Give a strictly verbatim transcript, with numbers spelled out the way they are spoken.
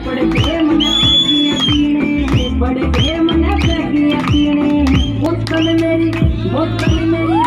पड़ गए मना पैगियां पीने, पड़ गए मना पैगियां पीने। बोतल मेरी बोतल मेरी